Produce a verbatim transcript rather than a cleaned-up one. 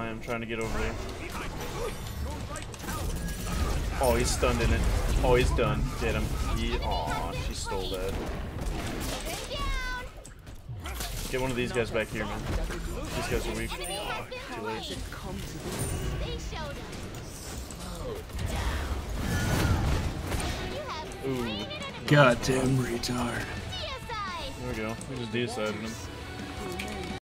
I am trying to get over there. Oh, he's stunned in it. Oh, he's done. Get him. He, aw, she stole that. Get one of these guys back here, man. These guys are weak. Oh, too late. Ooh. Goddamn retard. There we go. We just decided him.